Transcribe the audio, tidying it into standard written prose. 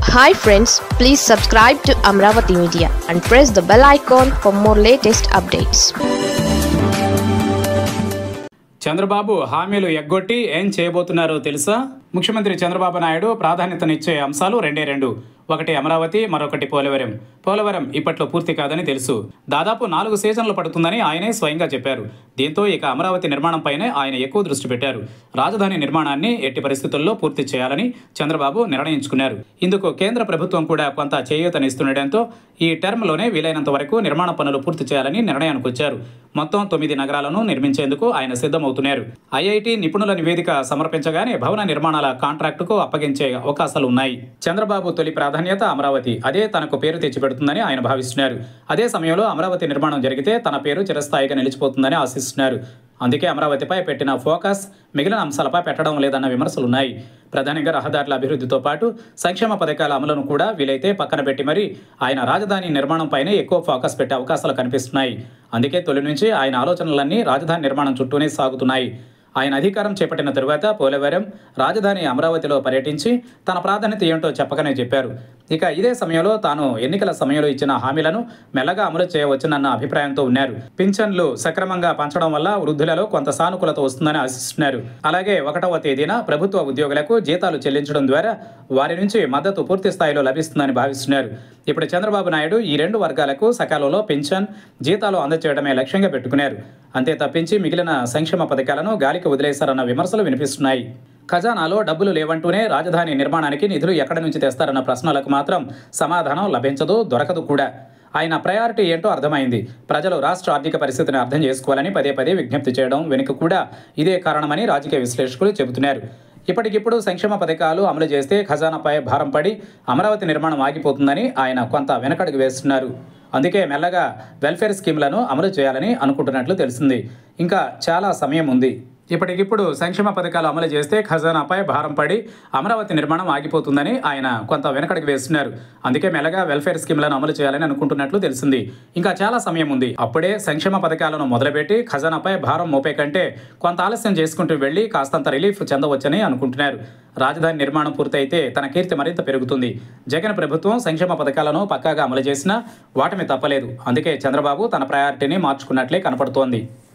Hi friends, please subscribe to Amravati Media and press the bell icon for more latest updates. Chandrababu హామీలు ఎగ్గొట్టి ఏం చేయబోతున్నారో తెలుసా? ముఖ్యమంత్రి చంద్రబాబు నాయుడు ప్రాధాన్యతనిచ్చే అంశాలు రెండు. ఒకటి అమరావతి, మరొకటి పోలవరం. పోలవరం ఇప్పట్లో పూర్తి కాదని తెలుసు. దాదాపు 4 సీజన్లు పడుతుందని ఆయనే స్వయంగా చెప్పారు. దీంతో ఇక అమరావతి నిర్మాణంపైనే ఆయన ఎక్కువ దృష్టి పెట్టారు. రాజధాని నిర్మాణాన్ని ఎట్టి పరిస్థితుల్లో పూర్తి చేయాలని చంద్రబాబు నిర్ణయించుకున్నారు. ఇందుకు కేంద్ర ప్రభుత్వం కూడా కొంత చేయూతనిస్తుండటంతో ఈ టర్మ్లోనే వీలైనంత వరకు నిర్మాణ పనులు పూర్తి చేయాలని నిర్ణయానికి వచ్చారు. మొత్తం 9 నగరాలను నిర్మించేందుకు ఆయన సిద్ధమవుతున్నారు. ఐఐటి నిపుణుల నివేదిక సమర్పించగానే భవన నిర్మాణాల కాంట్రాక్టుకు అప్పగించే అవకాశాలు ఉన్నాయి. చంద్రబాబు తొలి ప్రాధాన్యత అమరావతి. అదే తనకు పేరు తెచ్చిపెడుతుందని ఆయన భావిస్తున్నారు. అదే సమయంలో అమరావతి నిర్మాణం జరిగితే తన పేరు చిరస్థాయిగా నిలిచిపోతుందని ఆశిస్తున్నారు. అందుకే అమరావతిపై పెట్టిన ఫోకస్ మిగిలిన అంశాలపై పెట్టడం లేదన్న విమర్శలున్నాయి. ప్రధానంగా రహదారుల అభివృద్ధితో పాటు సంక్షేమ పథకాల అమలును కూడా వీలైతే పక్కన పెట్టి మరీ ఆయన రాజధాని నిర్మాణంపైనే ఎక్కువ ఫోకస్ పెట్టే అవకాశాలు కనిపిస్తున్నాయి. అందుకే తొలి నుంచి ఆయన ఆలోచనలన్నీ రాజధాని నిర్మాణం చుట్టూనే సాగుతున్నాయి. ఆయన అధికారం చేపట్టిన తరువాత పోలవరం, రాజధాని అమరావతిలో పర్యటించి తన ప్రాధాన్యత ఏంటో చెప్పకనే చెప్పారు. ఇక ఇదే సమయంలో తాను ఎన్నికల సమయంలో ఇచ్చిన హామీలను మెల్లగా అమలు చేయవచ్చునన్న అభిప్రాయంతో ఉన్నారు. పింఛన్లు సక్రమంగా పంచడం వల్ల వృద్ధులలో కొంత సానుకూలత వస్తుందని ఆశిస్తున్నారు. అలాగే 1వ తేదీన ప్రభుత్వ ఉద్యోగులకు జీతాలు చెల్లించడం ద్వారా వారి నుంచి మద్దతు పూర్తి స్థాయిలో లభిస్తుందని భావిస్తున్నారు. ఇప్పుడు చంద్రబాబు నాయుడు ఈ 2 వర్గాలకు సకాలంలో పింఛన్, జీతాలు అందచేయడమే లక్ష్యంగా పెట్టుకున్నారు. అంతే తప్పించి మిగిలిన సంక్షేమ పథకాలను గాలికి వదిలేశారన్న విమర్శలు వినిపిస్తున్నాయి. ఖజానాలో డబ్బులు లేవంటూనే రాజధాని నిర్మాణానికి నిధులు ఎక్కడి నుంచి తెస్తారన్న ప్రశ్నలకు మాత్రం సమాధానం లభించదు, దొరకదు కూడా. ఆయన ప్రయారిటీ ఏంటో అర్థమైంది. ప్రజలు రాష్ట్ర ఆర్థిక పరిస్థితిని అర్థం చేసుకోవాలని పదే విజ్ఞప్తి చేయడం వెనుక కూడా ఇదే కారణమని రాజకీయ విశ్లేషకులు చెబుతున్నారు. ఇప్పటికిప్పుడు సంక్షేమ పథకాలు అమలు చేస్తే ఖజానాపై భారం పడి అమరావతి నిర్మాణం ఆగిపోతుందని ఆయన కొంత వెనకడుగు వేస్తున్నారు. అందుకే మెల్లగా వెల్ఫేర్ స్కీమ్లను అమలు చేయాలని అనుకుంటున్నట్లు తెలిసింది. ఇంకా చాలా సమయం ఉంది. ఇప్పటికిప్పుడు సంక్షేమ పథకాలు అమలు చేస్తే ఖజానాపై భారం పడి అమరావతి నిర్మాణం ఆగిపోతుందని ఆయన కొంత వెనకడుగు వేస్తున్నారు. అందుకే మెల్లగా వెల్ఫేర్ స్కీమ్లను అమలు చేయాలని అనుకుంటున్నట్లు తెలిసింది. ఇంకా చాలా సమయం ఉంది. అప్పుడే సంక్షేమ పథకాలను మొదలుపెట్టి ఖజానాపై భారం మోపే కంటే కొంత ఆలస్యం చేసుకుంటూ వెళ్లి కాస్తంత రిలీఫ్ చెందవచ్చని అనుకుంటున్నారు. రాజధాని నిర్మాణం పూర్తయితే తన కీర్తి మరింత పెరుగుతుంది. జగన్ ప్రభుత్వం సంక్షేమ పథకాలను పక్కాగా అమలు చేసినా వాటమి తప్పలేదు. అందుకే చంద్రబాబు తన ప్రయారిటీని మార్చుకున్నట్లే కనపడుతోంది.